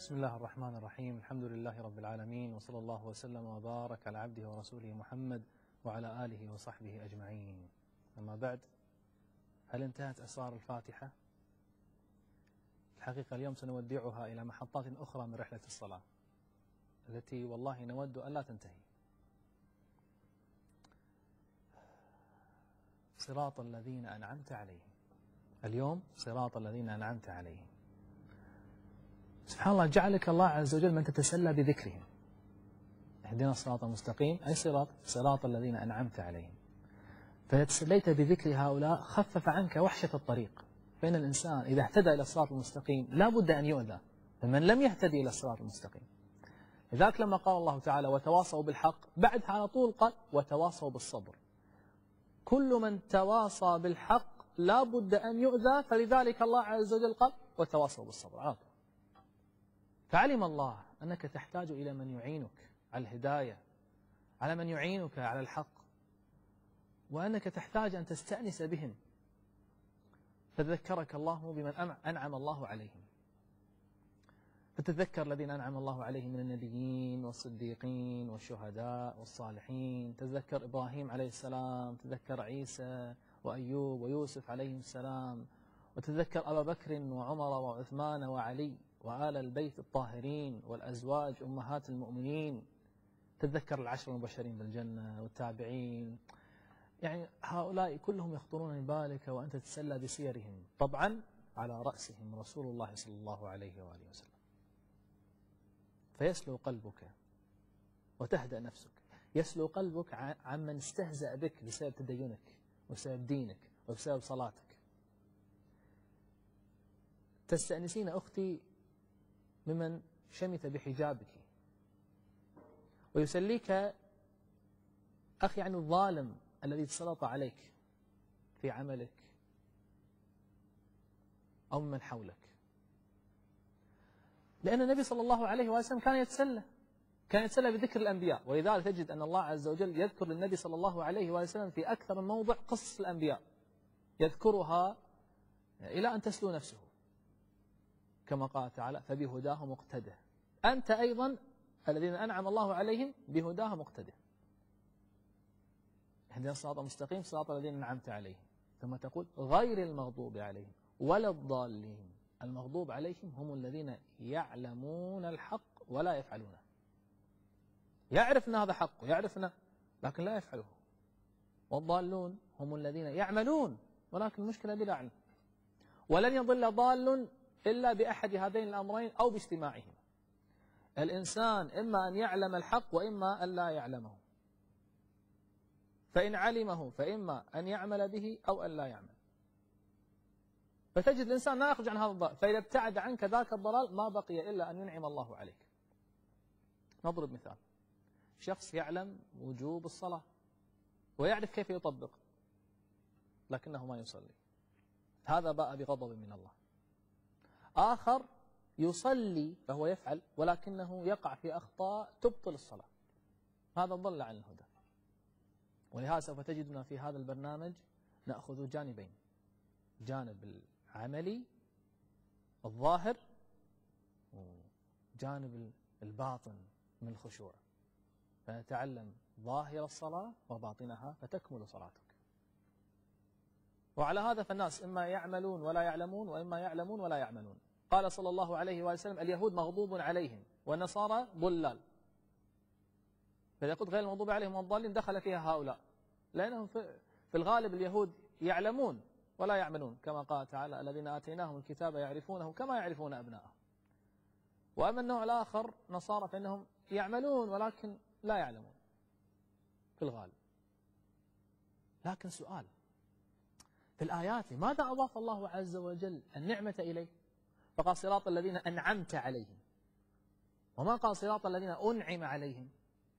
بسم الله الرحمن الرحيم. الحمد لله رب العالمين، وصلى الله وسلم وبارك على عبده ورسوله محمد وعلى آله وصحبه أجمعين. أما بعد، هل انتهت أسرار الفاتحة؟ الحقيقة اليوم سنودعها إلى محطات أخرى من رحلة الصلاة التي والله نود أن لا تنتهي. صراط الذين أنعمت عليهم. اليوم صراط الذين أنعمت عليهم. سبحان الله، جعلك الله عز وجل من تتسلى بذكرهم. اهدنا الصراط المستقيم، أي صراط الذين أنعمت عليهم. فإذا تسليت بذكر هؤلاء خفف عنك وحشة الطريق. فإن الإنسان إذا اهتدى إلى الصراط المستقيم لا بد أن يؤذى، فمن لم يهتدي إلى الصراط المستقيم. لذلك لما قال الله تعالى وتواصوا بالحق، بعد على طول قال وتواصوا بالصبر. كل من تواصى بالحق لا بد أن يؤذى، فلذلك الله عز وجل قال وتواصوا بالصبر على طول. فعلم الله أنك تحتاج إلى من يعينك على الهداية، على من يعينك على الحق، وأنك تحتاج أن تستأنس بهم، فذكرك الله بمن أنعم الله عليهم. فتذكر الذين أنعم الله عليهم من النبيين والصديقين والشهداء والصالحين. تذكر إبراهيم عليه السلام، تذكر عيسى وأيوب ويوسف عليهم السلام، وتذكر أبا بكر وعمر وعثمان وعلي وآل البيت الطاهرين والأزواج أمهات المؤمنين. تذكر العشر المبشرين بالجنة والتابعين. يعني هؤلاء كلهم يخطرون من بالك وأنت تتسلى بسيرهم، طبعا على رأسهم رسول الله صلى الله عليه وآله وسلم. فيسلو قلبك وتهدأ نفسك. يسلو قلبك عمن استهزأ بك بسبب تدينك وبسبب دينك وبسبب صلاتك. تستأنسين أختي ممن شمت بحجابك، ويسليك أخي عن الظالم الذي تسلط عليك في عملك أو من حولك. لأن النبي صلى الله عليه وسلم كان يتسلى بذكر الأنبياء، ولذلك تجد أن الله عز وجل يذكر للنبي صلى الله عليه وسلم في أكثر من موضع قصص الأنبياء، يذكرها إلى أن تسلو نفسه، كما قال تعالى فبهداه مقتده. أنت أيضا الذين أنعم الله عليهم بهداه مقتده. اهدنا الصراط المستقيم صراط الذين أنعمت عليهم، ثم تقول غير المغضوب عليهم ولا الضالين. المغضوب عليهم هم الذين يعلمون الحق ولا يفعلونه. يعرف أن هذا حق ويعرف لكن لا يفعله. والضالون هم الذين يعملون ولكن المشكلة بلا علم. ولن يضل ضال إلا بأحد هذين الأمرين أو باجتماعهما. الإنسان إما أن يعلم الحق وإما أن لا يعلمه، فإن علمه فإما أن يعمل به أو أن لا يعمل. فتجد الإنسان لا يخرج عن هذا الضلال، فإذا ابتعد عنك ذاك الضلال ما بقي إلا أن ينعم الله عليك. نضرب مثال: شخص يعلم وجوب الصلاة ويعرف كيف يطبق لكنه ما يصلي، هذا باء بغضب من الله. آخر يصلي فهو يفعل ولكنه يقع في أخطاء تبطل الصلاة، هذا ضل عن الهدى. ولهذا سوف تجدنا في هذا البرنامج نأخذ جانبين: جانب العملي الظاهر وجانب الباطن من الخشوع، فنتعلم ظاهر الصلاة وباطنها فتكمل صلاتك. وعلى هذا فالناس إما يعملون ولا يعلمون وإما يعلمون ولا يعملون. قال صلى الله عليه وسلم اليهود مغضوب عليهم والنصارى ضلال. فإذا قلت غير المغضوب عليهم والضالين دخل فيها هؤلاء، لأنهم في الغالب اليهود يعلمون ولا يعملون، كما قال تعالى الذين آتيناهم الكتاب يعرفونه كما يعرفون أبناءهم. وأما النوع الآخر نصارى فإنهم يعملون ولكن لا يعلمون في الغالب. لكن سؤال: في الآيات لماذا أضاف الله عز وجل النعمة إليه؟ فقال صراط الذين أنعمت عليهم، وما قال صراط الذين أنعم عليهم.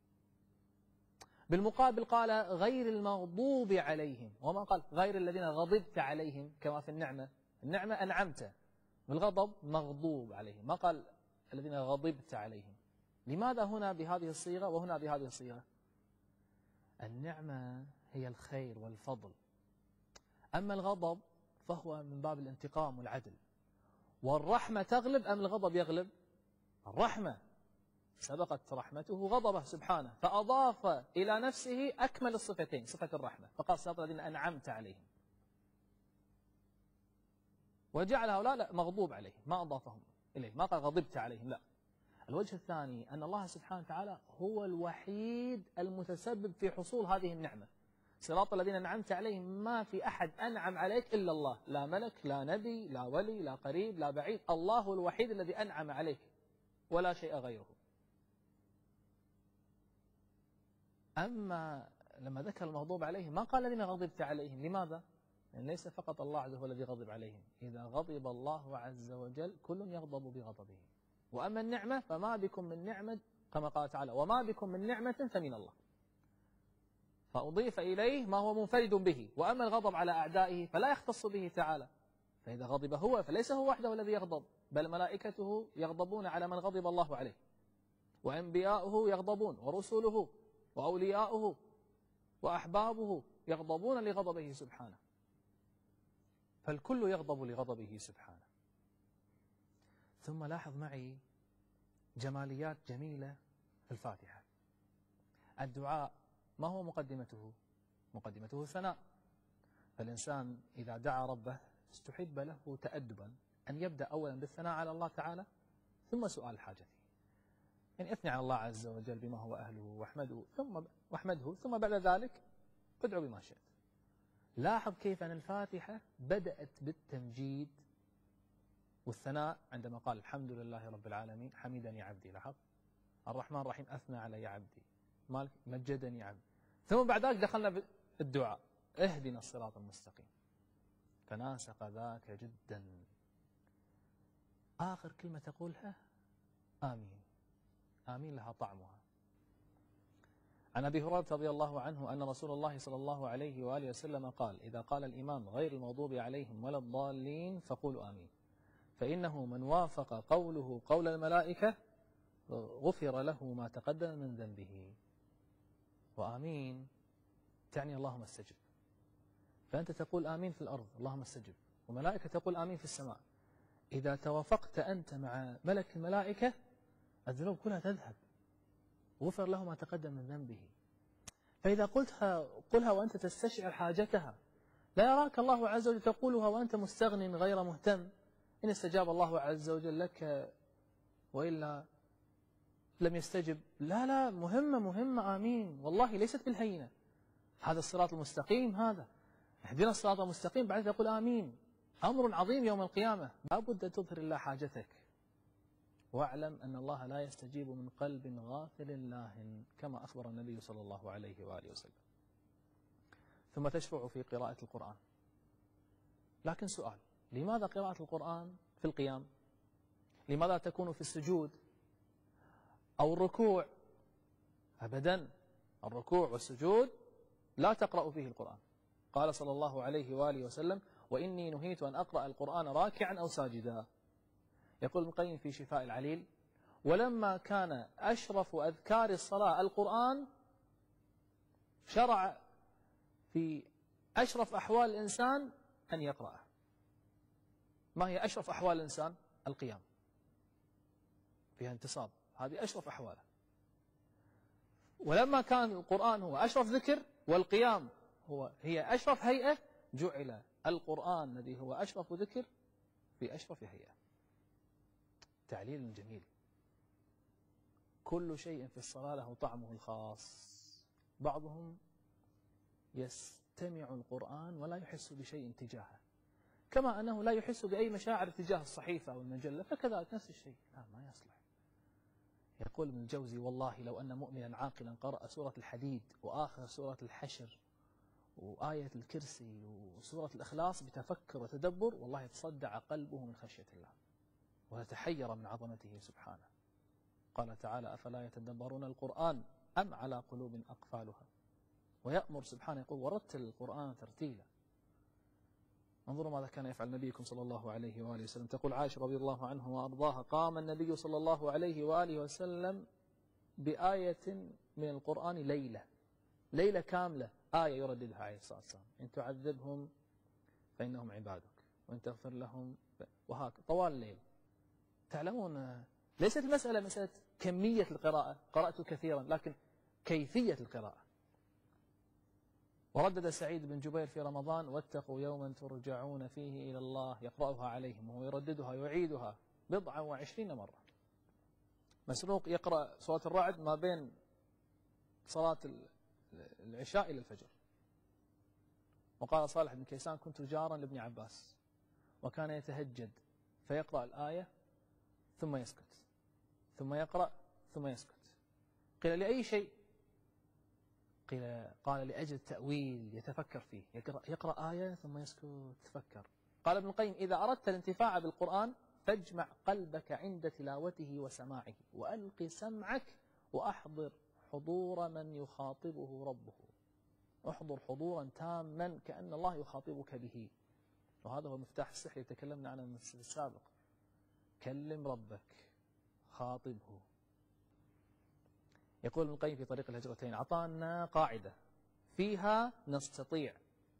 بالمقابل قال غير المغضوب عليهم، وما قال غير الذين غضبت عليهم كما في النعمة. النعمة أنعمت، بالغضب مغضوب عليهم، ما قال الذين غضبت عليهم. لماذا هنا بهذه الصيغة وهنا بهذه الصيغة؟ النعمة هي الخير والفضل، أما الغضب فهو من باب الانتقام والعدل. والرحمة تغلب أم الغضب يغلب؟ الرحمة سبقت رحمته غضبه سبحانه، فأضاف إلى نفسه أكمل الصفتين، صفة الرحمة، فقال صراط الذين أنعمت عليهم، وجعل هؤلاء لا مغضوب عليهم، ما أضافهم إليه، ما قال غضبت عليهم، لا. الوجه الثاني أن الله سبحانه وتعالى هو الوحيد المتسبب في حصول هذه النعمة. صراط الذين أنعمت عليهم، ما في أحد أنعم عليك إلا الله، لا ملك لا نبي لا ولي لا قريب لا بعيد، الله هو الوحيد الذي أنعم عليك ولا شيء غيره. أما لما ذكر المغضوب عليهم ما قال الذين غضبت عليهم، لماذا؟ يعني ليس فقط الله عز وجل هو الذي غضب عليهم، إذا غضب الله عز وجل كل يغضب بغضبه. وأما النعمة فما بكم من نعمة، كما قال تعالى وما بكم من نعمة فمن الله، فأضيف إليه ما هو منفرد به. وأما الغضب على أعدائه فلا يختص به تعالى، فإذا غضب هو فليس هو وحده الذي يغضب، بل ملائكته يغضبون على من غضب الله عليه، وأنبياؤه يغضبون، ورسله وأولياؤه وأحبابه يغضبون لغضبه سبحانه، فالكل يغضب لغضبه سبحانه. ثم لاحظ معي جماليات جميلة في الفاتحة. الدعاء ما هو مقدمته؟ مقدمته ثناء، فالإنسان إذا دعا ربه استحب له تأدبا أن يبدأ أولا بالثناء على الله تعالى ثم سؤال حاجته، يعني اثني على الله عز وجل بما هو أهله واحمده ثم بعد ذلك ادعو بما شئت. لاحظ كيف أن الفاتحة بدأت بالتمجيد والثناء عندما قال الحمد لله رب العالمين حمدني عبدي، لاحظ الرحمن الرحيم أثنى علي عبدي، مالك مجدني عبدي، ثم بعد ذلك دخلنا بالدعاء اهدنا الصراط المستقيم، فناسق ذاك جدا. آخر كلمة تقولها آمين، آمين لها طعمها. عن أبي هريرة رضي الله عنه أن رسول الله صلى الله عليه وآله وسلم قال إذا قال الإمام غير المغضوب عليهم ولا الضالين فقولوا آمين، فإنه من وافق قوله قول الملائكة غفر له ما تقدم من ذنبه. وآمين تعني اللهم استجب، فأنت تقول آمين في الأرض اللهم استجب، وملائكة تقول آمين في السماء. إذا توافقت أنت مع ملك الملائكة الذنوب كلها تذهب، غفر له ما تقدم من ذنبه. فإذا قلها وأنت تستشعر حاجتها، لا يراك الله عز وجل تقولها وأنت مستغن غير مهتم، إن استجاب الله عز وجل لك وإلا لم يستجب. لا مهمة آمين، والله ليست بالهينة. هذا الصراط المستقيم، هذا اهدنا الصراط المستقيم، بعد تقول آمين، أمر عظيم يوم القيامة، لا بد أن تظهر الله حاجتك. واعلم أن الله لا يستجيب من قلب غافل لاهٍ كما أخبر النبي صلى الله عليه وآله وسلم. ثم تشرع في قراءة القرآن. لكن سؤال، لماذا قراءة القرآن في القيام؟ لماذا تكون في السجود أو الركوع؟ أبدا، الركوع والسجود لا تقرأ فيه القرآن. قال صلى الله عليه وآله وسلم وإني نهيت أن أقرأ القرآن راكعا أو ساجدا. يقول ابن القيم في شفاء العليل ولما كان أشرف أذكار الصلاة القرآن شرع في أشرف أحوال الإنسان أن يقرأه. ما هي أشرف أحوال الإنسان؟ القيام، فيها انتصاب، هذه أشرف أحواله. ولما كان القرآن هو أشرف ذكر والقيام هي أشرف هيئة، جعل القرآن الذي هو أشرف ذكر في أشرف هيئة. تعليل جميل. كل شيء في الصلاة له طعمه الخاص. بعضهم يستمع القرآن ولا يحس بشيء تجاهه، كما أنه لا يحس بأي مشاعر تجاه الصحيفة أو المجلة، فكذلك نفس الشيء، لا ما يصلح. يقول ابن الجوزي والله لو أن مؤمنا عاقلا قرأ سورة الحديد وآخر سورة الحشر وآية الكرسي وسورة الإخلاص بتفكر وتدبر، والله تصدع قلبه من خشية الله ويتحير من عظمته سبحانه. قال تعالى أفلا يتدبرون القرآن أم على قلوب أقفالها، ويأمر سبحانه يقول ورتل القرآن ترتيلا. انظروا ماذا كان يفعل نبيكم صلى الله عليه وآله وسلم. تقول عائشة رضي الله عنها وأرضاها قام النبي صلى الله عليه وآله وسلم بآية من القرآن ليلة كاملة، آية يرددها عليه الصلاة والسلام إن تعذبهم فإنهم عبادك وإن تغفر لهم، وهكذا طوال الليل. تعلمون ليست المسألة مسألة كمية القراءة، قرأت كثيرا، لكن كيفية القراءة. وردد سعيد بن جبير في رمضان: واتقوا يوما ترجعون فيه إلى الله، يقرأها عليهم وهو يرددها يعيدها 27 مرة. مسروق يقرأ سورة الرعد ما بين صلاة العشاء إلى الفجر. وقال صالح بن كيسان: كنت جارا لابن عباس وكان يتهجد فيقرأ الآية ثم يسكت، ثم يقرأ ثم يسكت. قيل: لأي شيء؟ قال: لأجل التأويل، يتفكر فيه، يقرأ آية ثم يسكت تفكر. قال ابن القيم: إذا أردت الانتفاع بالقرآن فاجمع قلبك عند تلاوته وسماعه، وألق سمعك وأحضر حضور من يخاطبه ربه. احضر حضورا تاما كأن الله يخاطبك به. وهذا هو مفتاح السحر اللي تكلمنا عنه في السابق. كلم ربك، خاطبه. يقول ابن القيم في طريق الهجرتين: أعطانا قاعدة فيها نستطيع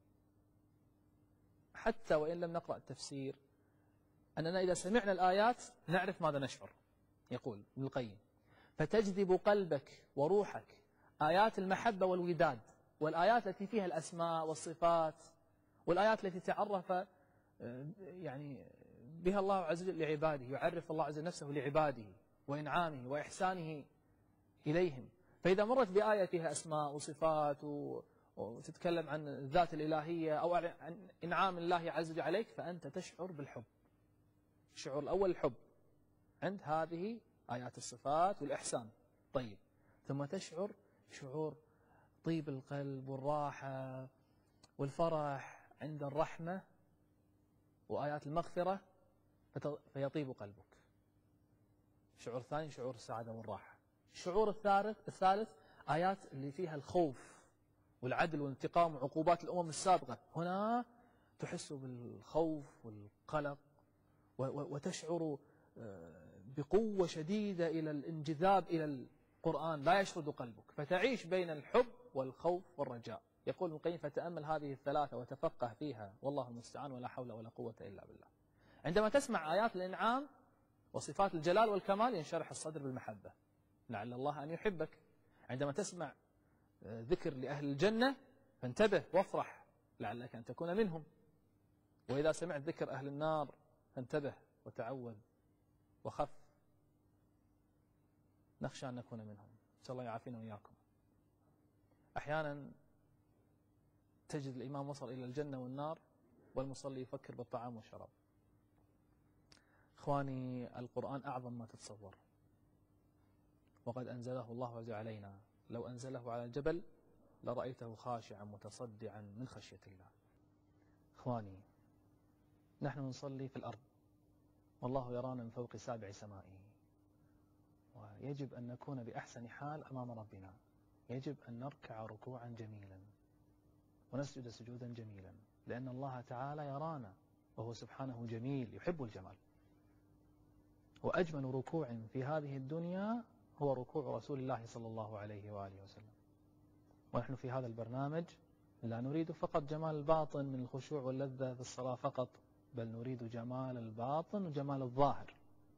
حتى وإن لم نقرأ التفسير أننا إذا سمعنا الآيات نعرف ماذا نشعر. يقول ابن القيم: فتجذب قلبك وروحك آيات المحبة والوداد، والآيات التي فيها الأسماء والصفات، والآيات التي تعرف يعني بها الله عز وجل لعباده، يعرف الله عز وجل نفسه لعباده وإنعامه وإحسانه إليهم. فإذا مرت بآية فيها أسماء وصفات وتتكلم عن الذات الإلهية أو عن إنعام الله عز وجل عليك، فأنت تشعر بالحب. الشعور الأول الحب عند هذه آيات الصفات والإحسان. طيب، ثم تشعر شعور طيب القلب والراحة والفرح عند الرحمة وآيات المغفرة، فيطيب قلبك. شعور ثاني شعور السعادة والراحة. الشعور الثالث آيات اللي فيها الخوف والعدل والانتقام وعقوبات الأمم السابقة. هنا تحس بالخوف والقلق وتشعر بقوة شديدة إلى الانجذاب إلى القرآن، لا يشرد قلبك، فتعيش بين الحب والخوف والرجاء. يقول ابن القيم: فتأمل هذه الثلاثة وتفقه فيها، والله المستعان، ولا حول ولا قوة إلا بالله. عندما تسمع آيات الإنعام وصفات الجلال والكمال ينشرح الصدر بالمحبة، لعل الله أن يحبك. عندما تسمع ذكر لأهل الجنة فانتبه وافرح، لعلك أن تكون منهم. وإذا سمعت ذكر أهل النار فانتبه وتعوذ وخف، نخشى أن نكون منهم. نسأل الله يعافينا وإياكم. أحيانا تجد الإمام وصل إلى الجنة والنار والمصلي يفكر بالطعام والشراب. إخواني، القرآن أعظم ما تتصور، وقد أنزله الله عز وجل علينا. لو أنزله على الجبل لرأيته خاشعا متصدعا من خشية الله. إخواني، نحن نصلي في الأرض والله يرانا من فوق 7 سمائه، ويجب أن نكون بأحسن حال أمام ربنا. يجب أن نركع ركوعا جميلا ونسجد سجودا جميلا، لأن الله تعالى يرانا وهو سبحانه جميل يحب الجمال. وأجمل ركوع في هذه الدنيا هو ركوع رسول الله صلى الله عليه وآله وسلم. ونحن في هذا البرنامج لا نريد فقط جمال الباطن من الخشوع واللذة في الصلاة فقط، بل نريد جمال الباطن وجمال الظاهر.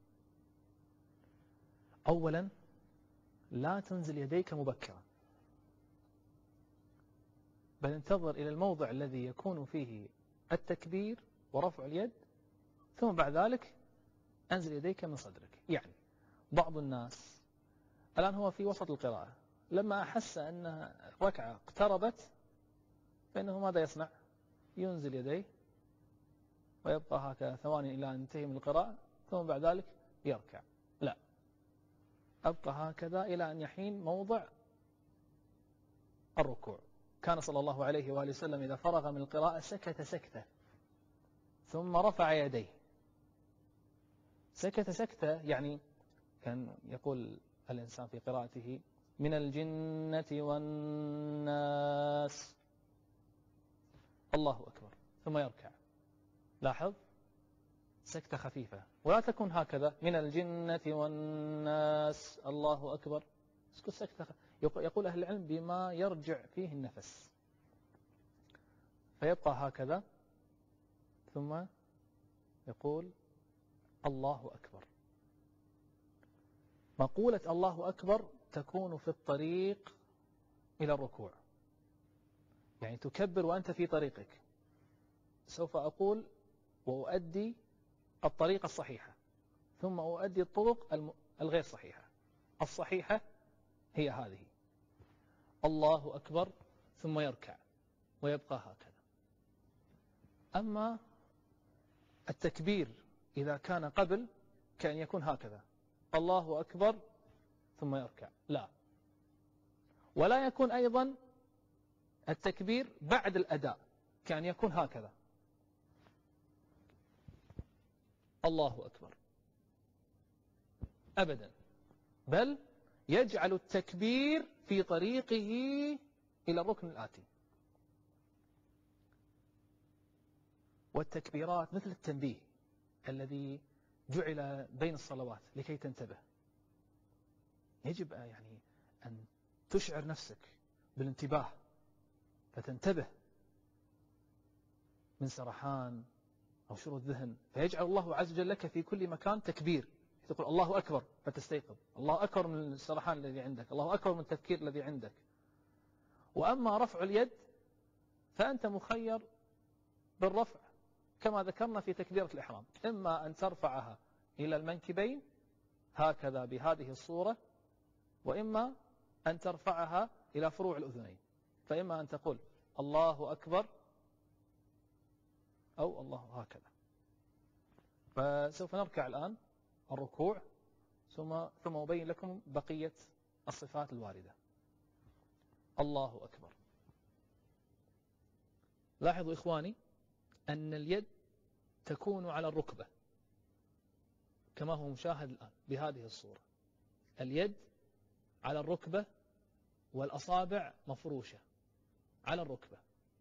أولا، لا تنزل يديك مبكرا، بل انتظر إلى الموضع الذي يكون فيه التكبير ورفع اليد، ثم بعد ذلك أنزل يديك من صدرك. يعني بعض الناس الآن هو في وسط القراءة، لما أحس أن الركعة اقتربت فإنه ماذا يصنع؟ ينزل يديه ويبقى هكذا ثواني إلى أن ينتهي من القراءة، ثم بعد ذلك يركع. لا، أبقى هكذا إلى أن يحين موضع الركوع. كان صلى الله عليه وآله وسلم إذا فرغ من القراءة سكت سكتة ثم رفع يديه. سكت سكتة يعني كان يقول الإنسان في قراءته: من الجنة والناس، الله أكبر، ثم يركع. لاحظ، سكتة خفيفة، ولا تكون هكذا من الجنة والناس الله أكبر. اسكت سكتة يقول أهل العلم بما يرجع فيه النفس، فيبقى هكذا ثم يقول الله أكبر. مقولة الله أكبر تكون في الطريق إلى الركوع، يعني تكبر وأنت في طريقك. سوف أقول وأؤدي الطريقة الصحيحة، ثم أؤدي الطرق الغير صحيحة. الصحيحة هي هذه: الله أكبر ثم يركع ويبقى هكذا. أما التكبير إذا كان قبل كأن يكون هكذا: الله أكبر ثم يركع، لا. ولا يكون أيضا التكبير بعد الأداء كأن يكون هكذا: الله أكبر، أبدا. بل يجعل التكبير في طريقه إلى الركن الآتي. والتكبيرات مثل التنبيه الذي جعل بين الصلوات لكي تنتبه. يجب يعني أن تشعر نفسك بالانتباه فتنتبه من سرحان أو شرود ذهن، فيجعل الله عز وجل لك في كل مكان تكبير. تقول الله أكبر فتستيقظ، الله أكبر من السرحان الذي عندك، الله أكبر من التفكير الذي عندك. وأما رفع اليد فأنت مخير بالرفع كما ذكرنا في تكبيرة الإحرام، إما أن ترفعها إلى المنكبين هكذا بهذه الصورة، وإما أن ترفعها إلى فروع الأذنين. فإما أن تقول الله أكبر أو الله هكذا. فسوف نركع الآن الركوع، ثم أبين لكم بقية الصفات الواردة. الله أكبر. لاحظوا إخواني أن اليد تكون على الركبة كما هو مشاهد الآن بهذه الصورة. اليد على الركبة والأصابع مفروشة على الركبة،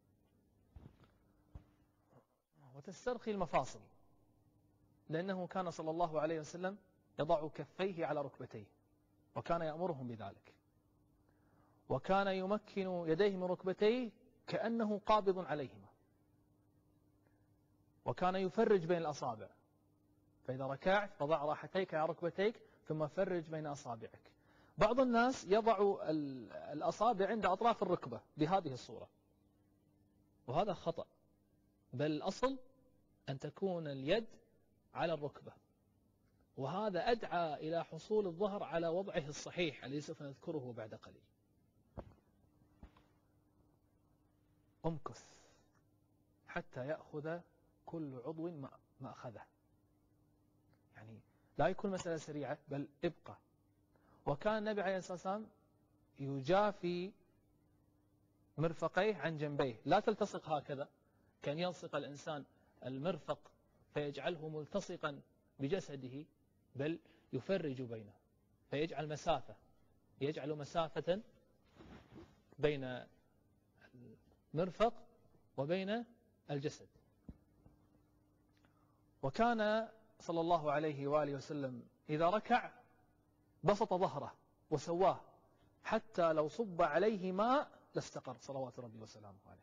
وتسترخي المفاصل، لأنه كان صلى الله عليه وسلم يضع كفيه على ركبتيه وكان يأمرهم بذلك، وكان يمكن يديه من ركبتيه كأنه قابض عليهما، وكان يفرج بين الأصابع. فإذا ركعت فضع راحتيك على ركبتيك ثم فرج بين أصابعك. بعض الناس يضع الأصابع عند أطراف الركبة بهذه الصورة، وهذا خطأ. بل الأصل أن تكون اليد على الركبة، وهذا أدعى إلى حصول الظهر على وضعه الصحيح الذي سوف نذكره بعد قليل. امكث حتى يأخذ كل عضو ما أخذه، يعني لا يكون مسألة سريعة، بل ابقى. وكان النبي عليه الصلاة والسلام يجافي مرفقيه عن جنبيه، لا تلتصق هكذا كان يلصق الإنسان المرفق فيجعله ملتصقا بجسده، بل يفرج بينه فيجعل مسافة، يجعل مسافة بين المرفق وبين الجسد. وكان صلى الله عليه وآله وسلم إذا ركع بسط ظهره وسواه حتى لو صب عليه ماء لاستقر صلوات ربي وسلامه عليه.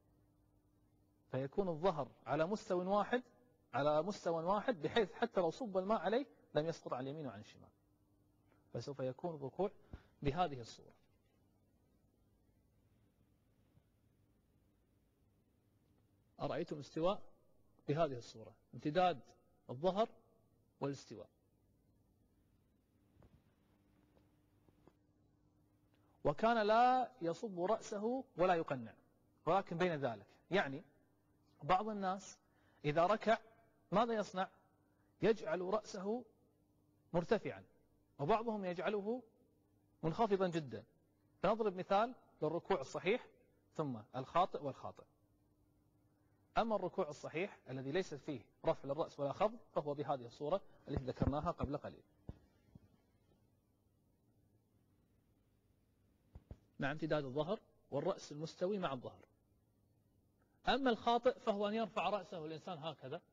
فيكون الظهر على مستوى واحد بحيث حتى لو صب الماء عليه لم يسقط عن اليمين وعن الشمال. فسوف يكون الركوع بهذه الصورة. أرأيتم استواء بهذه الصورة، امتداد الظهر والاستواء. وكان لا يصب رأسه ولا يقنع، ولكن بين ذلك. يعني بعض الناس إذا ركع ماذا يصنع؟ يجعل رأسه مرتفعا، وبعضهم يجعله منخفضا جدا. فنضرب مثال للركوع الصحيح ثم الخاطئ والخاطئ. أما الركوع الصحيح الذي ليس فيه رفع للرأس ولا خفض فهو بهذه الصورة التي ذكرناها قبل قليل، مع امتداد الظهر والرأس المستوي مع الظهر. أما الخاطئ فهو أن يرفع رأسه الإنسان هكذا،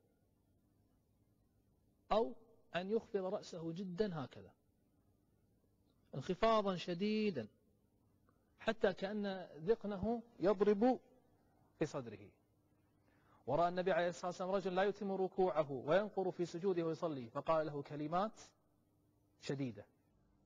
أو أن يخفض رأسه جدا هكذا انخفاضا شديدا حتى كأن ذقنه يضرب في صدره. ورأى النبي عليه الصلاة والسلام رجل لا يتم ركوعه وينقر في سجوده ويصلي، فقال له كلمات شديدة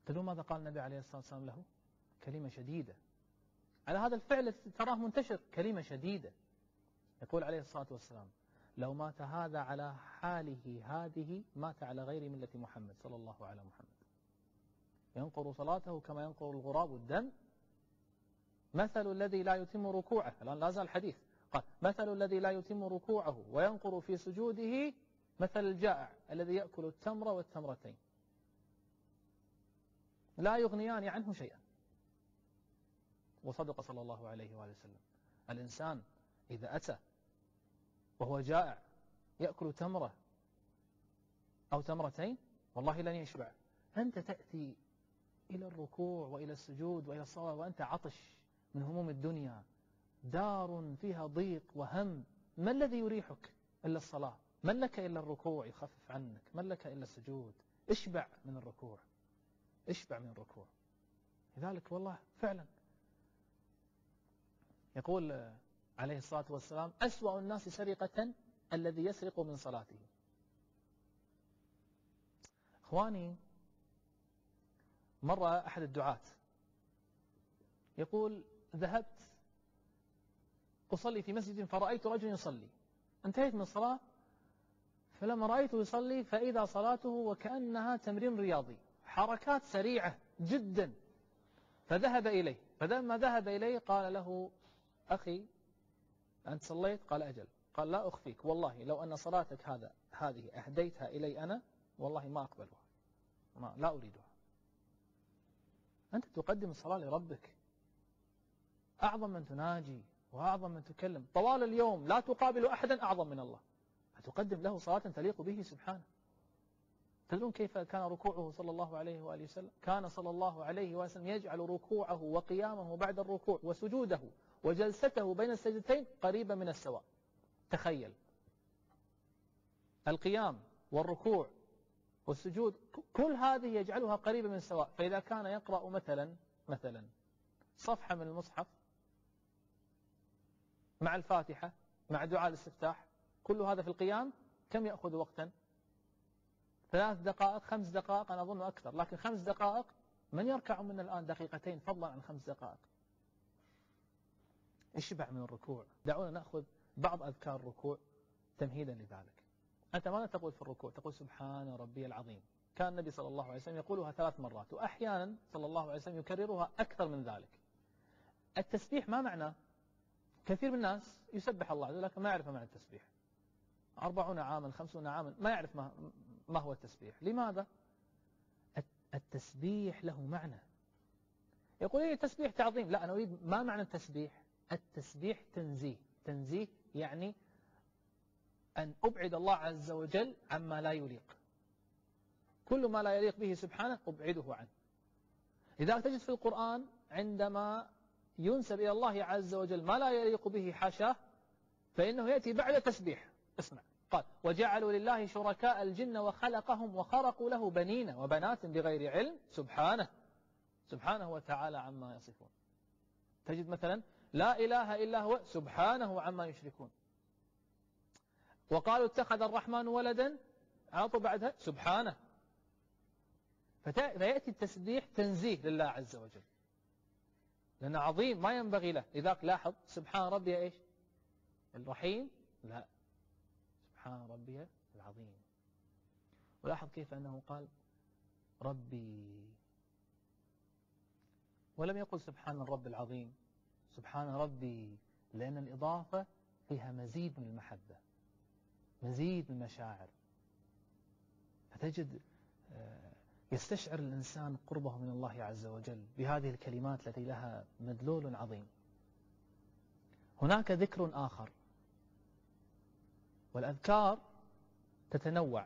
تدرون ماذا قال النبي عليه الصلاة والسلام له؟ كلمة شديدة على هذا الفعل الذي تراه منتشر، كلمة شديدة. يقول عليه الصلاة والسلام: لو مات هذا على حاله هذه مات على غير ملة محمد صلى الله على محمد، ينقر صلاته كما ينقر الغراب الدم، مثل الذي لا يتم ركوعه. الآن لا زال الحديث، قال: مثل الذي لا يتم ركوعه وينقر في سجوده مثل الجائع الذي يأكل التمر والتمرتين لا يغنيان عنه شيئا. وصدق صلى الله عليه وآله وسلم. الإنسان إذا أتى وهو جائع يأكل تمرة أو تمرتين والله لن يشبع. أنت تأتي إلى الركوع وإلى السجود وإلى الصلاة وأنت عطش من هموم الدنيا، دار فيها ضيق وهم، ما الذي يريحك إلا الصلاة؟ من لك إلا الركوع يخفف عنك؟ من لك إلا السجود؟ اشبع من الركوع، اشبع من الركوع. لذلك والله فعلا يقول عليه الصلاة والسلام: أسوأ الناس سرقة الذي يسرق من صلاته. إخواني، مرة أحد الدعاة يقول: ذهبت أصلي في مسجد فرأيت رجل يصلي، انتهيت من الصلاة فلما رأيته يصلي فإذا صلاته وكأنها تمرين رياضي، حركات سريعة جدا. فذهب إليه، فلما ذهب إليه قال له: أخي أنت صليت؟ قال: أجل. قال: لا أخفيك والله لو أن صلاتك هذه أهديتها إلي أنا والله ما أقبلها، لا أريدها. أنت تقدم الصلاة لربك، أعظم من تناجي وأعظم من تكلم طوال اليوم، لا تقابل أحدا أعظم من الله، فتقدم له صلاة تليق به سبحانه. تدرون كيف كان ركوعه صلى الله عليه وآله وسلم؟ كان صلى الله عليه وسلم يجعل ركوعه وقيامه بعد الركوع وسجوده وجلسته بين السجدتين قريبا من السواء. تخيل القيام والركوع والسجود كل هذه يجعلها قريبة من السواء. فإذا كان يقرأ مثلا صفحة من المصحف مع الفاتحة مع دعاء الاستفتاح، كل هذا في القيام كم يأخذ وقتا؟ 3 دقائق 5 دقائق، أنا أظن أكثر، لكن 5 دقائق من يركع منا الآن دقيقتين فضلا عن 5 دقائق؟ اشبع من الركوع. دعونا نأخذ بعض أذكار الركوع تمهيدا لذلك. أنت ماذا تقول في الركوع؟ تقول: سبحان ربي العظيم. كان النبي صلى الله عليه وسلم يقولها 3 مرات، وأحيانا صلى الله عليه وسلم يكررها أكثر من ذلك. التسبيح ما معناه؟ كثير من الناس يسبح الله عز وجل لكن ما يعرف معنى التسبيح. 40 عاما 50 عاما ما يعرف ما هو التسبيح. لماذا؟ التسبيح له معنى. يقول لي التسبيح تعظيم. لا، أنا أريد ما معنى التسبيح. التسبيح تنزيه. تنزيه يعني أن أبعد الله عز وجل عما لا يليق، كل ما لا يليق به سبحانه أبعده عنه. لذلك تجد في القرآن عندما ينسب إلى الله عز وجل ما لا يليق به حاشاه فإنه يأتي بعد تسبيح. اسمع، قال: وجعلوا لله شركاء الجن وخلقهم وخرقوا له بنين وبنات بغير علم سبحانه وتعالى عما يصفون. تجد مثلا: لا إله إلا هو سبحانه عما يشركون. وقالوا اتخذ الرحمن ولدا، عطوا بعدها سبحانه. فيأتي التسبيح تنزيه لله عز وجل لأنه عظيم ما ينبغي له. لذلك لاحظ: سبحان ربي إيش؟ الرحيم؟ لا، سبحان ربي العظيم. ولاحظ كيف أنه قال ربي ولم يقل سبحان الرب العظيم، سبحان ربي، لأن الإضافة فيها مزيد من المحبة، مزيد من المشاعر. فتجد يستشعر الإنسان قربه من الله عز وجل بهذه الكلمات التي لها مدلول عظيم. هناك ذكر آخر، والأذكار تتنوع،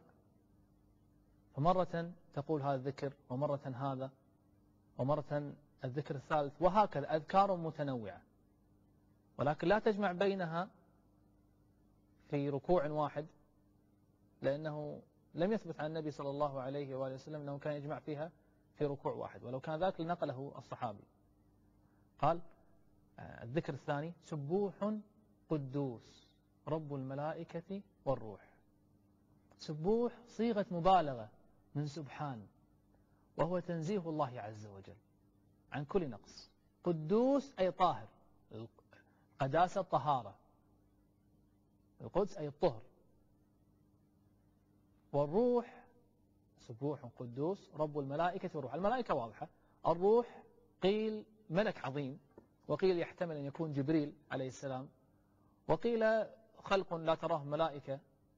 فمرة تقول هذا الذكر ومرة هذا ومرة الذكر الثالث، وهكذا أذكار متنوعة، ولكن لا تجمع بينها في ركوع واحد، لأنه لم يثبت عن النبي صلى الله عليه وآله وسلم أنه كان يجمع فيها في ركوع واحد، ولو كان ذاك لنقله الصحابي. قال الذكر الثاني: سبوح قدوس رب الملائكة والروح. سبوح صيغة مبالغة من سبحان، وهو تنزيه الله عز وجل عن كل نقص. قدوس أي طاهر، قداسة طهارة، القدس أي الطهر. والروح سبوح قدوس رب الملائكة والروح. الملائكة واضحة، الروح قيل ملك عظيم، وقيل يحتمل أن يكون جبريل عليه السلام، وقيل خلق لا تراه ملائكة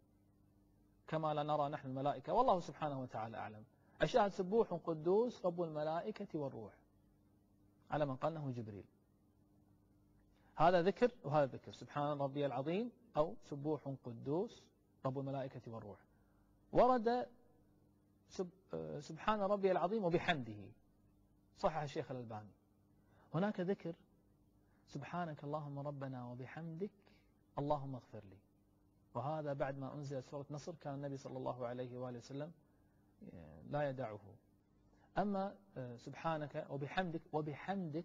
كما لا نرى نحن الملائكة، والله سبحانه وتعالى أعلم. الشاهد سبوح قدوس رب الملائكة والروح، على من قال أنه جبريل. هذا ذكر وهذا ذكر، سبحان ربي العظيم أو سبوح قدوس رب الملائكة والروح. ورد سبحان ربي العظيم وبحمده، صحح الشيخ الألباني. هناك ذكر سبحانك اللهم ربنا وبحمدك اللهم اغفر لي، وهذا بعد ما أنزلت سورة نصر كان النبي صلى الله عليه وآله وسلم لا يدعه. أما سبحانك وبحمدك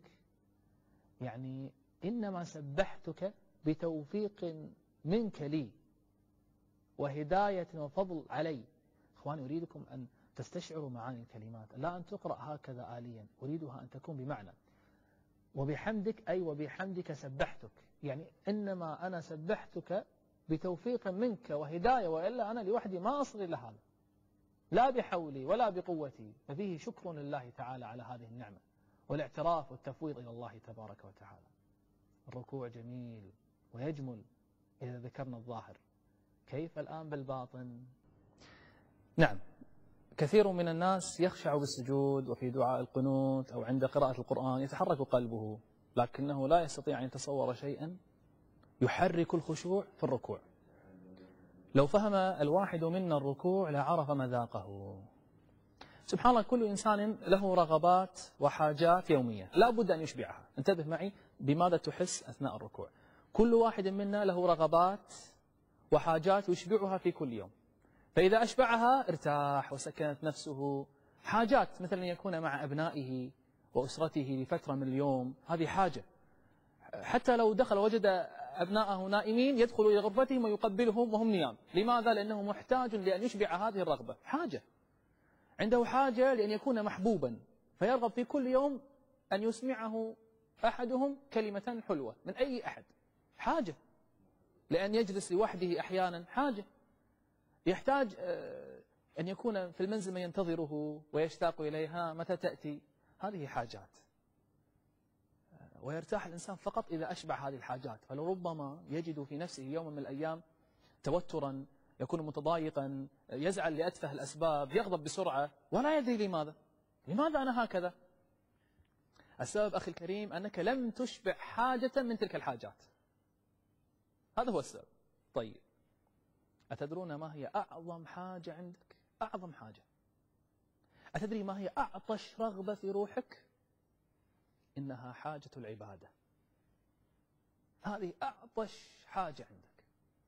يعني إنما سبحتك بتوفيق منك لي وهداية وفضل علي. إخواني أريدكم أن تستشعروا معاني الكلمات، لا أن تقرأ هكذا آليا، أريدها أن تكون بمعنى. وبحمدك أي وبحمدك سبحتك، يعني إنما أنا سبحتك بتوفيق منك وهداية، وإلا أنا لوحدي ما أصل إلى هذا، لا بحولي ولا بقوتي. ففيه شكر لله تعالى على هذه النعمة والاعتراف والتفويض إلى الله تبارك وتعالى. الركوع جميل ويجمل إذا ذكرنا الظاهر، كيف الآن بالباطن؟ نعم، كثير من الناس يخشع بالسجود وفي دعاء القنوت أو عند قراءة القرآن يتحرك قلبه، لكنه لا يستطيع أن يتصور شيئا يحرك الخشوع في الركوع. لو فهم الواحد منا الركوع لعرف مذاقه. سبحان الله، كل إنسان له رغبات وحاجات يومية لا بد أن يشبعها. انتبه معي بماذا تحس أثناء الركوع. كل واحد منا له رغبات وحاجات يشبعها في كل يوم، فإذا أشبعها ارتاح وسكنت نفسه. حاجات مثلا يكون مع أبنائه وأسرته لفترة من اليوم، هذه حاجة. حتى لو دخل وجد أبناءه نائمين يدخل إلى غرفتهم ويقبلهم وهم نيام. لماذا؟ لأنه محتاج لأن يشبع هذه الرغبة، حاجة. عنده حاجة لأن يكون محبوبا، فيرغب في كل يوم أن يسمعه أحدهم كلمة حلوة من أي أحد، حاجة. لأن يجلس لوحده أحيانا، حاجة. يحتاج أن يكون في المنزل من ينتظره ويشتاق إليها، متى تأتي؟ هذه حاجات. ويرتاح الإنسان فقط إذا أشبع هذه الحاجات. فلربما يجد في نفسه يوم من الأيام توترا، يكون متضايقا، يزعل لأتفه الأسباب، يغضب بسرعة ولا يدري لماذا. لماذا أنا هكذا؟ السبب أخي الكريم أنك لم تشبع حاجة من تلك الحاجات، هذا هو السبب. طيب، أتدرون ما هي أعظم حاجة عندك؟ أعظم حاجة. أتدري ما هي أعطش رغبة في روحك؟ إنها حاجة العبادة. هذه أعطش حاجة عندك.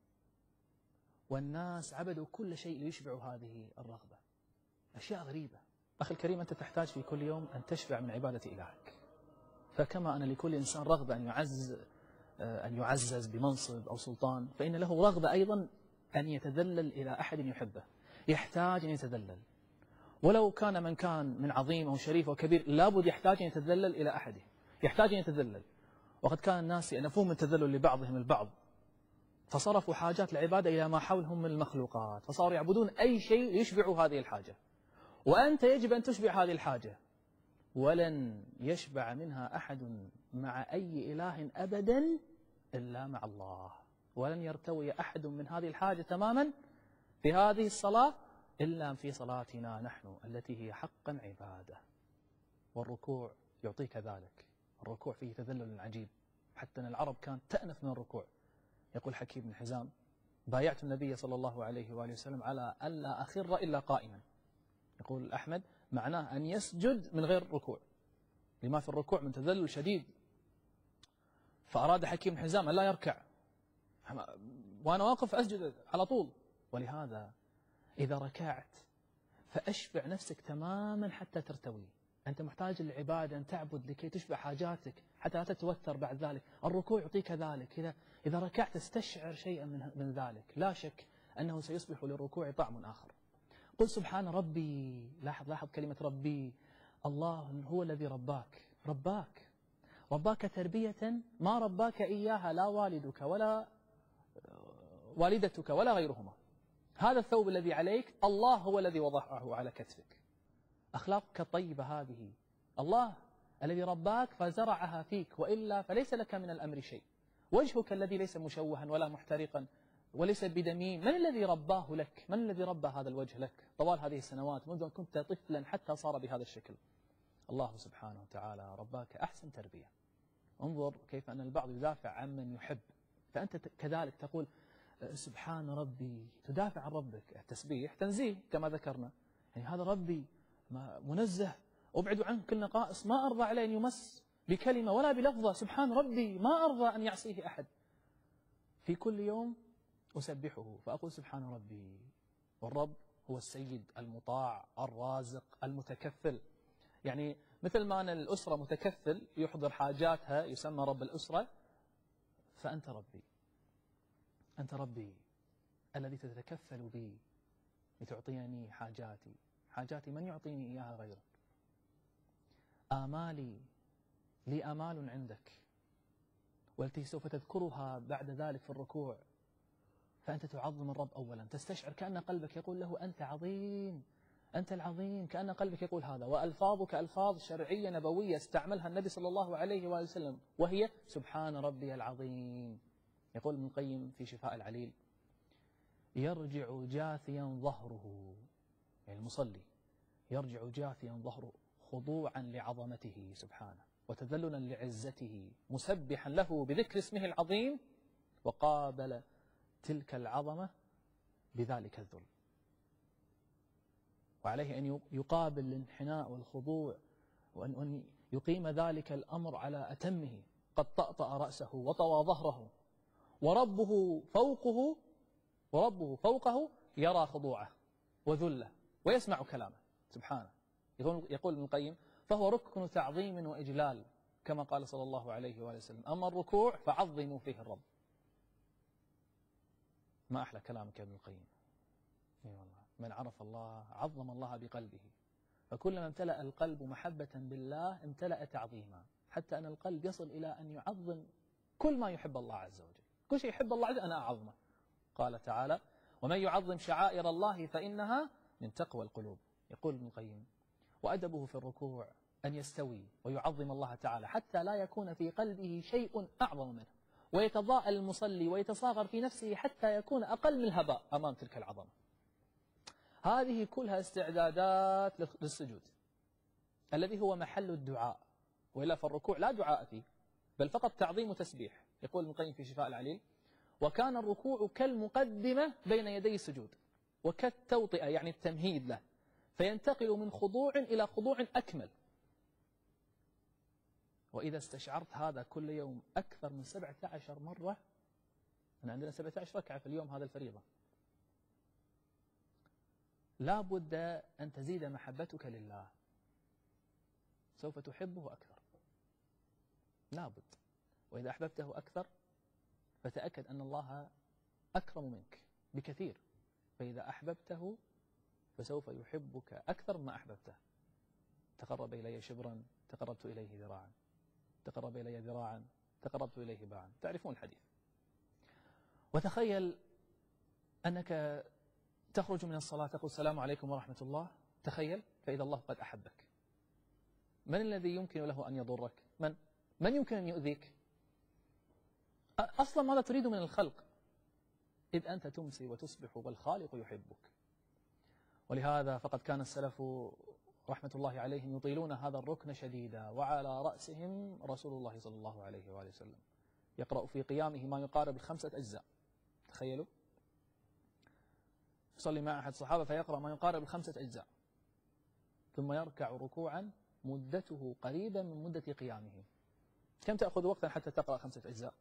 والناس عبدوا كل شيء ليشبعوا هذه الرغبة. أشياء غريبة. أخي الكريم، أنت تحتاج في كل يوم أن تشبع من عبادة إلهك. فكما أن لكل إنسان رغبة أن يعزز بمنصب أو سلطان، فإن له رغبة أيضا أن يتذلل إلى أحد يحبه. يحتاج أن يتذلل، ولو كان من كان من عظيم أو شريف أو كبير لابد يحتاج أن يتذلل إلى أحده، يحتاج أن يتذلل. وقد كان الناس يأنفون من التذلل لبعضهم البعض، فصرفوا حاجات العبادة إلى ما حولهم من المخلوقات، فصاروا يعبدون أي شيء يشبع هذه الحاجة. وأنت يجب أن تشبع هذه الحاجة، ولن يشبع منها أحد مع أي إله أبدا إلا مع الله. ولن يرتوي أحد من هذه الحاجة تماما في هذه الصلاة إلا في صلاتنا نحن التي هي حقا عبادة. والركوع يعطيك ذلك. الركوع فيه تذلل عجيب، حتى أن العرب كانت تأنف من الركوع. يقول حكيم بن حزام: بايعت النبي صلى الله عليه وآله وسلم على ألا أخر إلا قائما. يقول أحمد: معناه أن يسجد من غير ركوع، لما في الركوع من تذلل شديد. فأراد حكيم بن حزام أن لا يركع، وأنا واقف أسجد على طول. ولهذا إذا ركعت فأشبع نفسك تماما حتى ترتوي. أنت محتاج للعبادة، أن تعبد لكي تشبع حاجاتك حتى لا تتوتر بعد ذلك. الركوع يعطيك ذلك. إذا ركعت استشعر شيئا من ذلك، لا شك أنه سيصبح للركوع طعم آخر. قل سبحان ربي. لاحظ كلمة ربي. الله هو الذي رباك تربية ما رباك إياها لا والدك ولا والدتك ولا غيرهما. هذا الثوب الذي عليك الله هو الذي وضعه على كتفك. أخلاقك الطيبة هذه الله الذي رباك فزرعها فيك، وإلا فليس لك من الأمر شيء. وجهك الذي ليس مشوها ولا محترقا وليس بدميم، من الذي رباه لك؟ من الذي ربى هذا الوجه لك طوال هذه السنوات منذ أن كنت طفلا حتى صار بهذا الشكل؟ الله سبحانه وتعالى رباك أحسن تربية. انظر كيف أن البعض يدافع عن من يحب، فأنت كذلك تقول سبحان ربي، تدافع عن ربك. التسبيح تنزيه كما ذكرنا، يعني هذا ربي منزه، أبعد عنه كل نقائص، ما أرضى عليه أن يمس بكلمة ولا بلفظة. سبحان ربي، ما أرضى أن يعصيه أحد. في كل يوم أسبحه فأقول سبحان ربي. والرب هو السيد المطاع الرازق المتكفل. يعني مثل ما أن الأسرة متكفل يحضر حاجاتها يسمى رب الأسرة، فأنت ربي. أنت ربي الذي تتكفل بي لتعطيني حاجاتي من يعطيني إياها غيرك. آمالي لي آمال عندك، والتي سوف تذكرها بعد ذلك في الركوع. فأنت تعظم الرب أولا، تستشعر كأن قلبك يقول له أنت عظيم، أنت العظيم، كأن قلبك يقول هذا. وألفاظك ألفاظ شرعية نبوية استعملها النبي صلى الله عليه وآله وسلم، وهي سبحان ربي العظيم. يقول ابن القيم في شفاء العليل: يرجع جاثيا ظهره، يعني المصلي يرجع جاثيا ظهره خضوعا لعظمته سبحانه وتذللا لعزته، مسبحا له بذكر اسمه العظيم، وقابل تلك العظمة بذلك الذل. وعليه أن يقابل الانحناء والخضوع، وأن يقيم ذلك الأمر على أتمه. قد طأطأ رأسه وطوى ظهره، وربه فوقه يرى خضوعه وذله ويسمع كلامه سبحانه. يقول ابن القيم: فهو ركن تعظيم وإجلال، كما قال صلى الله عليه وآله وسلم: أما الركوع فعظموا فيه الرب. ما أحلى كلامك يا ابن القيم. اي والله، من عرف الله عظم الله بقلبه، فكلما امتلأ القلب محبة بالله امتلأ تعظيما، حتى أن القلب يصل إلى أن يعظم كل ما يحب الله عز وجل. كل شيء يحب الله عز وجل أنا أعظمه. قال تعالى: ومن يعظم شعائر الله فإنها من تقوى القلوب. يقول ابن القيم: وأدبه في الركوع أن يستوي ويعظم الله تعالى حتى لا يكون في قلبه شيء أعظم منه، ويتضاءل المصلي ويتصاغر في نفسه حتى يكون أقل من الهباء أمام تلك العظمة. هذه كلها استعدادات للسجود الذي هو محل الدعاء، وإلا فالركوع لا دعاء فيه بل فقط تعظيم وتسبيح. يقول ابن القيم في شفاء العليل: وكان الركوع كالمقدمة بين يدي السجود، وكالتوطئة يعني التمهيد له، فينتقل من خضوع إلى خضوع أكمل. وإذا استشعرت هذا كل يوم أكثر من 17 مرة، أنا عندنا 17 ركعة في اليوم، هذا الفريضة، لا بد أن تزيد محبتك لله، سوف تحبه أكثر، لا بد. وإذا أحببته أكثر فتأكد أن الله أكرم منك بكثير، فإذا أحببته فسوف يحبك أكثر مما أحببته. تقرب إلي شبرا تقربت إليه ذراعا، تقرب إلي ذراعا تقربت إليه باعا. تعرفون الحديث. وتخيل أنك تخرج من الصلاة تقول السلام عليكم ورحمة الله، تخيل، فإذا الله قد أحبك. من الذي يمكن له أن يضرك؟ من يمكن أن يؤذيك؟ أصلا ماذا تريد من الخلق إذ أنت تمسي وتصبح والخالق يحبك؟ ولهذا فقد كان السلف رحمة الله عليهم يطيلون هذا الركن شديدا، وعلى رأسهم رسول الله صلى الله عليه وآله وسلم، يقرأ في قيامه ما يقارب 5 أجزاء. تخيلوا، يصلي مع أحد الصحابة فيقرأ ما يقارب 5 أجزاء، ثم يركع ركوعا مدته قريبا من مدة قيامه. كم تأخذ وقتا حتى تقرأ 5 أجزاء؟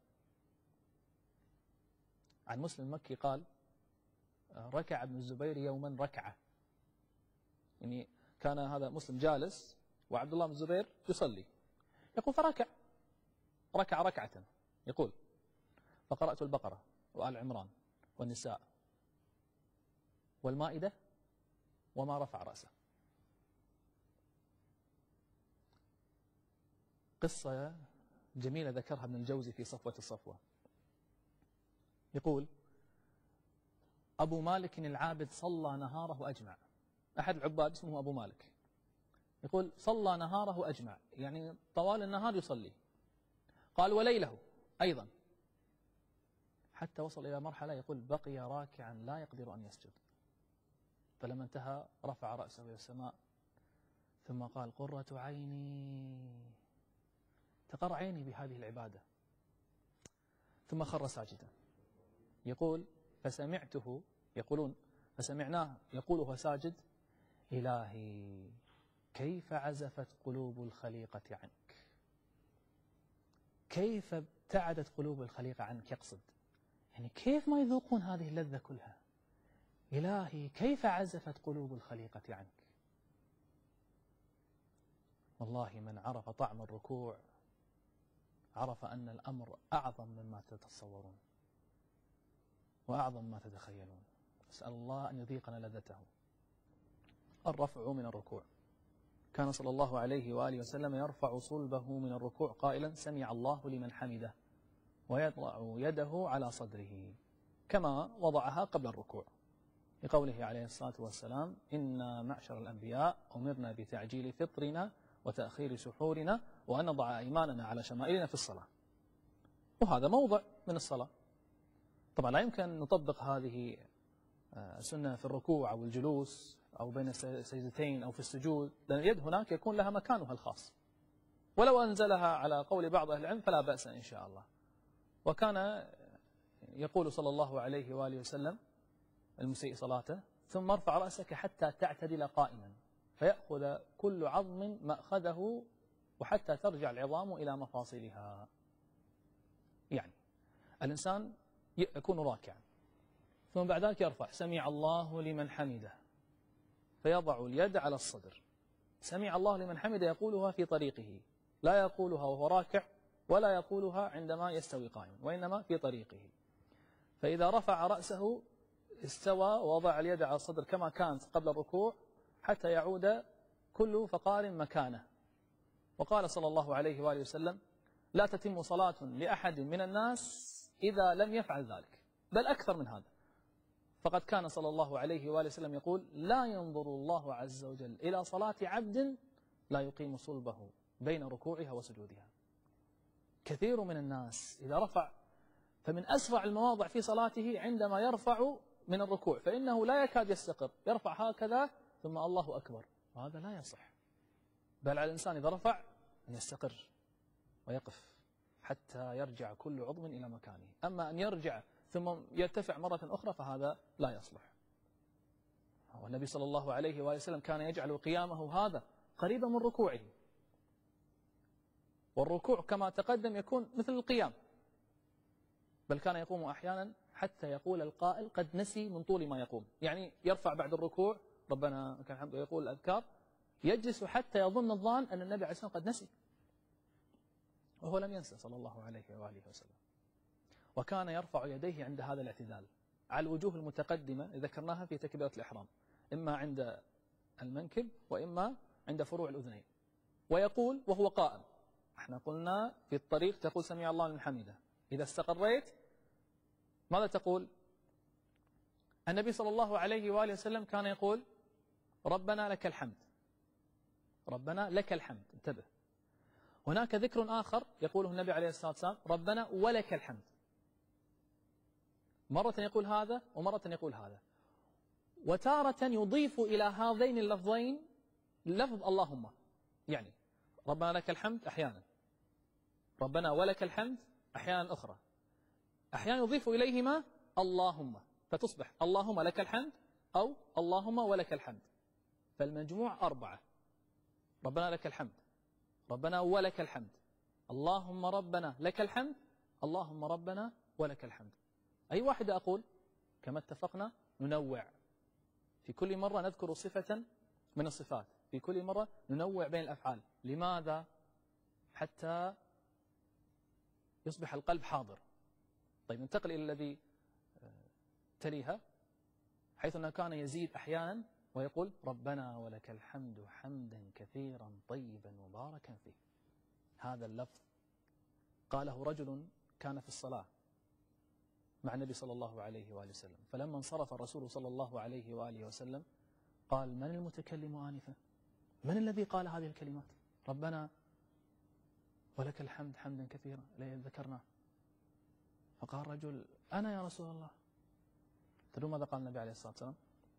عن مسلم المكي قال: ركع ابن الزبير يوما ركعة. يعني كان هذا مسلم جالس وعبد الله بن الزبير يصلي، يقول فركع ركعة، يقول: فقرأت البقرة وآل عمران والنساء والمائدة وما رفع رأسه. قصة جميلة ذكرها ابن الجوزي في صفوة الصفوة. يقول: أبو مالك العابد صلى نهاره أجمع. أحد العباد اسمه أبو مالك، يقول: صلى نهاره أجمع، يعني طوال النهار يصلي. قال: وليله أيضا، حتى وصل إلى مرحلة يقول: بقي راكعا لا يقدر أن يسجد. فلما انتهى رفع رأسه إلى السماء ثم قال: قرة عيني، تقر عيني بهذه العبادة. ثم خر ساجدا. يقول: فسمعناه يقول وهو ساجد: إلهي كيف عزفت قلوب الخليقة عنك، كيف ابتعدت قلوب الخليقة عنك. يقصد يعني كيف ما يذوقون هذه اللذة كلها. إلهي كيف عزفت قلوب الخليقة عنك. والله من عرف طعم الركوع عرف أن الأمر أعظم مما تتصورون وأعظم ما تتخيلون. أسأل الله أن يذيقنا لذته. الرفع من الركوع. كان صلى الله عليه وآله وسلم يرفع صلبه من الركوع قائلا: سمع الله لمن حمده، ويضع يده على صدره كما وضعها قبل الركوع، لقوله عليه الصلاة والسلام: إنا معشر الأنبياء أمرنا بتعجيل فطرنا وتأخير سحورنا وأن نضع أيماننا على شمائلنا في الصلاة. وهذا موضع من الصلاة. طبعا لا يمكن أن نطبق هذه السنة في الركوع أو الجلوس أو بين السجدتين أو في السجود، لأن اليد هناك يكون لها مكانها الخاص، ولو أنزلها على قول بعض أهل العلم فلا بأس إن شاء الله. وكان يقول صلى الله عليه وآله وسلم: المسيء صلاته: ثم ارفع رأسك حتى تعتدل قائما، فيأخذ كل عظم مأخذه وحتى ترجع العظام إلى مفاصلها. يعني الإنسان يكون راكعا ثم بعد ذلك يرفع: سمع الله لمن حمده، فيضع اليد على الصدر. سمع الله لمن حمده يقولها في طريقه، لا يقولها وهو راكع ولا يقولها عندما يستوي قائما، وإنما في طريقه. فإذا رفع رأسه استوى ووضع اليد على الصدر كما كانت قبل الركوع حتى يعود كل فقار مكانه. وقال صلى الله عليه وآله وسلم: لا تتم صلاة لأحد من الناس إذا لم يفعل ذلك، بل أكثر من هذا. فقد كان صلى الله عليه وآله وسلم يقول: لا ينظر الله عز وجل إلى صلاة عبد لا يقيم صلبه بين ركوعها وسجودها. كثير من الناس إذا رفع، فمن أسرع المواضع في صلاته عندما يرفع من الركوع، فإنه لا يكاد يستقر، يرفع هكذا ثم الله أكبر، وهذا لا يصح. بل على الإنسان إذا رفع أن يستقر ويقف حتى يرجع كل عضو إلى مكانه. أما أن يرجع ثم يرتفع مرة أخرى فهذا لا يصلح. والنبي صلى الله عليه وآله وسلم كان يجعل قيامه هذا قريبا من ركوعه، والركوع كما تقدم يكون مثل القيام، بل كان يقوم أحيانا حتى يقول القائل: قد نسي من طول ما يقوم. يعني يرفع بعد الركوع ربنا لك الحمد ويقول الأذكار، يجلس حتى يظن الظان أن النبي عليه الصلاة والسلام قد نسي، وهو لم ينسى صلى الله عليه وآله وسلم. وكان يرفع يديه عند هذا الاعتدال على الوجوه المتقدمة ذكرناها في تكبيرة الإحرام، إما عند المنكب وإما عند فروع الأذنين، ويقول وهو قائم. احنا قلنا في الطريق تقول: سمع الله لمن حمده. إذا استقريت ماذا تقول؟ النبي صلى الله عليه وآله وسلم كان يقول: ربنا لك الحمد، ربنا لك الحمد. انتبه، هناك ذكر آخر يقوله النبي عليه الصلاة والسلام: ربنا ولك الحمد. مرة يقول هذا ومرة يقول هذا، وتارة يضيف إلى هذين اللفظين لفظ اللهم. يعني ربنا لك الحمد أحيانا، ربنا ولك الحمد أحيانا أخرى، أحيانا يضيف إليهما اللهم، فتصبح اللهم لك الحمد أو اللهم ولك الحمد. فالمجموع 4: ربنا لك الحمد، ربنا ولك الحمد، اللهم ربنا لك الحمد، اللهم ربنا ولك الحمد. أي واحدة أقول؟ كما اتفقنا ننوع، في كل مرة نذكر صفة من الصفات، في كل مرة ننوع بين الأفعال. لماذا؟ حتى يصبح القلب حاضر. طيب ننتقل إلى الذي تليها، حيث أنه كان يزيد أحيانا ويقول ربنا ولك الحمد حمدا كثيرا طيبا مباركا فيه. هذا اللفظ قاله رجل كان في الصلاة مع النبي صلى الله عليه وآله وسلم، فلما انصرف الرسول صلى الله عليه وآله وسلم قال من المتكلم آنفا؟ من الذي قال هذه الكلمات؟ ربنا ولك الحمد حمدا كثيرا ذكرناه. فقال رجل أنا يا رسول الله. تدرون ماذا قال النبي عليه الصلاة والسلام؟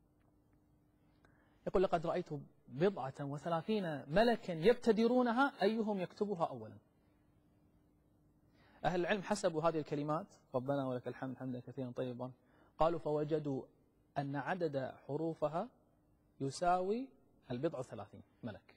يقول لقد رأيت 37 ملكا يبتدرونها أيهم يكتبها أولا. أهل العلم حسبوا هذه الكلمات ربنا ولك الحمد حمدا كثيرا طيبا، قالوا فوجدوا أن عدد حروفها يساوي 37 ملك.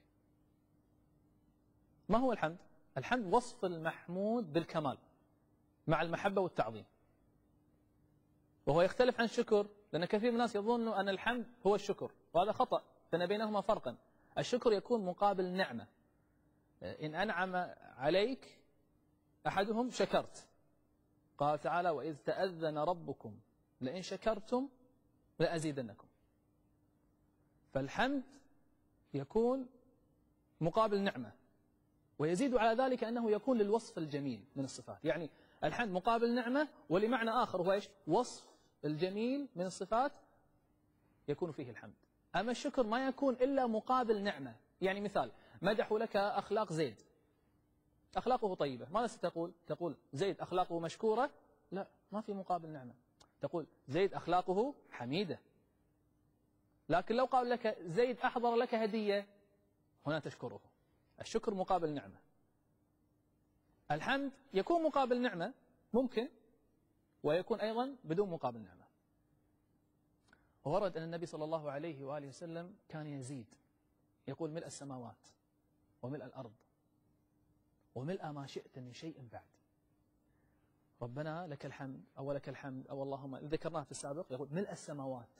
ما هو الحمد؟ الحمد وصف المحمود بالكمال مع المحبة والتعظيم، وهو يختلف عن الشكر، لأن كثير من الناس يظنوا أن الحمد هو الشكر، وهذا خطأ، فإن بينهما فرقا. الشكر يكون مقابل نعمة، إن أنعم عليك أحدهم شكرت، قال تعالى وإذ تأذن ربكم لئن شكرتم لأزيدنكم. فالحمد يكون مقابل نعمة، ويزيد على ذلك أنه يكون للوصف الجميل من الصفات. يعني الحمد مقابل نعمة ولمعنى آخر هو إيش؟ وصف الجميل من الصفات يكون فيه الحمد. أما الشكر ما يكون إلا مقابل نعمة. يعني مثال مدحوا لك أخلاق زيد، أخلاقه طيبة، ماذا ستقول؟ تقول زيد أخلاقه مشكورة؟ لا، ما في مقابل نعمة. تقول زيد أخلاقه حميدة. لكن لو قال لك زيد أحضر لك هدية، هنا تشكره. الشكر مقابل نعمة. الحمد يكون مقابل نعمة ممكن، ويكون أيضا بدون مقابل نعمة. وورد أن النبي صلى الله عليه وآله وسلم كان يزيد، يقول ملء السماوات وملء الأرض وملء ما شئت من شيء بعد. ربنا لك الحمد أو لك الحمد أو اللهم، ذكرناه في السابق، يقول ملء السماوات،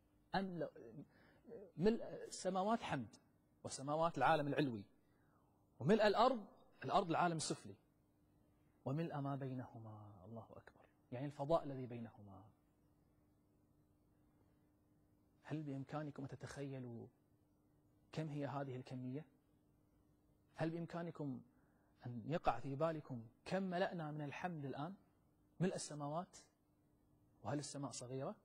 ملء السماوات حمد، والسماوات العالم العلوي، وملء الأرض، الأرض العالم السفلي، وملء ما بينهما، الله أكبر، يعني الفضاء الذي بينهما. هل بإمكانكم أن تتخيلوا كم هي هذه الكمية؟ هل بإمكانكم أن يقع في بالكم كم ملأنا من الحمد الآن؟ ملء السماوات، وهل السماء صغيرة؟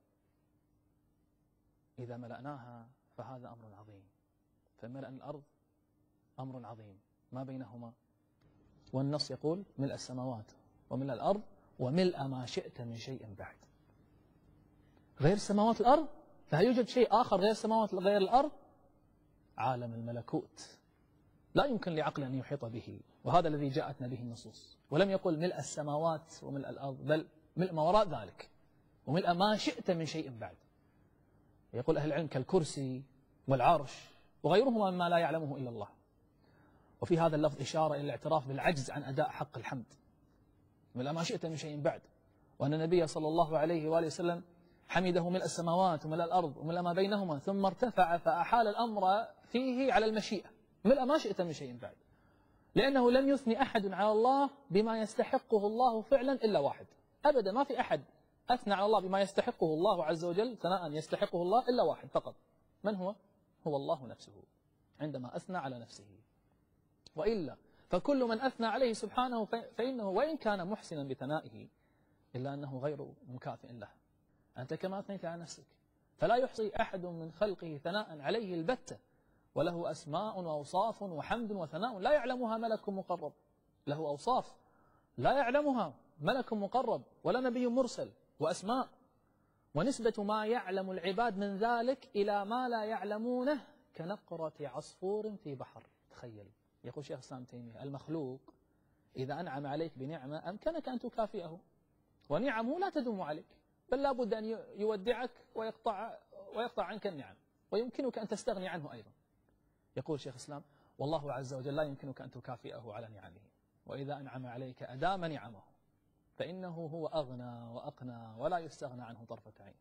إذا ملأناها فهذا أمر عظيم، فملأ الأرض أمر عظيم، ما بينهما. والنص يقول ملء السماوات وملء الأرض وملء ما شئت من شيء بعد. غير سماوات الأرض، فهل يوجد شيء آخر غير السماوات غير الأرض؟ عالم الملكوت لا يمكن لعقل أن يحيط به، وهذا الذي جاءتنا به النصوص. ولم يقل ملء السماوات وملء الأرض، بل ملء ما وراء ذلك وملء ما شئت من شيء بعد. يقول أهل العلم كالكرسي والعرش وغيرهما مما لا يعلمه إلا الله. وفي هذا اللفظ إشارة إلى الاعتراف بالعجز عن أداء حق الحمد، ملء ما شئت من شيء بعد، وأن النبي صلى الله عليه وآله وسلم حمده ملء السماوات وملء الأرض وملء ما بينهما، ثم ارتفع فأحال الأمر فيه على المشيئة، ملء ما شئت من شيء بعد، لأنه لم يثني أحد على الله بما يستحقه الله فعلا إلا واحد. أبدا ما في أحد أثنى على الله بما يستحقه الله عز وجل ثناء يستحقه الله إلا واحد فقط. من هو؟ هو الله نفسه عندما أثنى على نفسه. وإلا فكل من أثنى عليه سبحانه فإنه وإن كان محسنا بثنائه إلا أنه غير مكافئ له. أنت كما أثنيت على نفسك، فلا يحصي أحد من خلقه ثناء عليه البتة، وله أسماء وأوصاف وحمد وثناء لا يعلمها ملك مقرب. له أوصاف لا يعلمها ملك مقرب ولا نبي مرسل، وأسماء، ونسبة ما يعلم العباد من ذلك إلى ما لا يعلمونه كنقرة عصفور في بحر. تخيل، يقول شيخ الإسلام تيمية المخلوق إذا أنعم عليك بنعمة أمكنك أن تكافئه، ونعمه لا تدوم عليك، بل لا بد أن يودعك ويقطع عنك النعم، ويمكنك أن تستغني عنه أيضا. يقول شيخ الإسلام والله عز وجل لا يمكنك أن تكافئه على نعمه، وإذا أنعم عليك أدام نعمه، فإنه هو أغنى وأقنى ولا يستغنى عنه طرفة عين.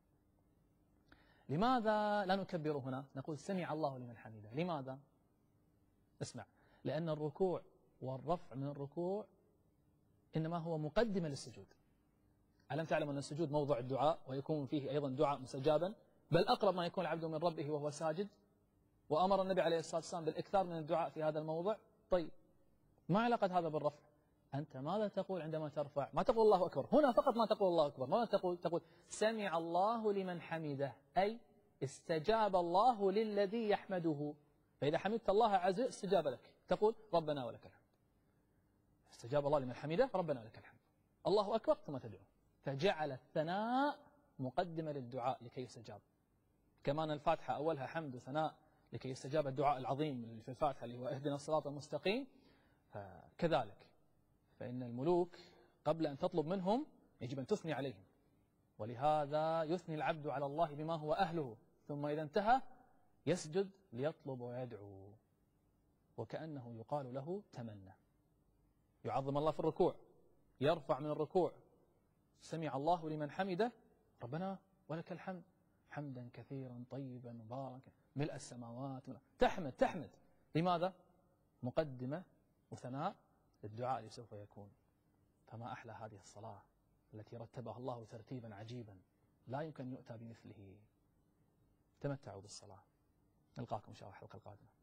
لماذا لا نكبر هنا؟ نقول سمع الله لمن حمده. لماذا؟ اسمع، لأن الركوع والرفع من الركوع إنما هو مقدمة للسجود. ألم تعلم أن السجود موضع الدعاء ويكون فيه أيضا دعاء مستجابا؟ بل أقرب ما يكون العبد من ربه وهو ساجد، وأمر النبي عليه الصلاة والسلام بالإكثار من الدعاء في هذا الموضع. طيب ما علاقة هذا بالرفع؟ أنت ماذا تقول عندما ترفع؟ ما تقول الله أكبر هنا فقط، ما تقول الله أكبر، ماذا تقول سمع الله لمن حمده، أي استجاب الله للذي يحمده. فإذا حمدت الله عز وجل استجاب لك، تقول ربنا ولك الحمد. استجاب الله لمن حمده ربنا ولك الحمد، الله أكبر ثم تدعو. فجعل الثناء مقدمة للدعاء لكي يستجاب. كمان الفاتحة أولها حمد وثناء لكي يستجاب الدعاء العظيم اللي في الفاتحة اللي هو اهدنا الصراط المستقيم. كذلك فإن الملوك قبل أن تطلب منهم يجب أن تثني عليهم، ولهذا يثني العبد على الله بما هو أهله، ثم إذا انتهى يسجد ليطلب ويدعو، وكأنه يقال له تمنى. يعظم الله في الركوع، يرفع من الركوع سمع الله لمن حمده ربنا ولك الحمد حمدا كثيرا طيبا مباركا ملء السماوات. تحمد لماذا؟ مقدمة وثناء للدعاء اللي سوف يكون. فما أحلى هذه الصلاة التي رتبها الله ترتيبا عجيبا لا يمكن أن يؤتى بمثله. تمتعوا بالصلاة. نلقاكم إن شاء الله الحلقة القادمة.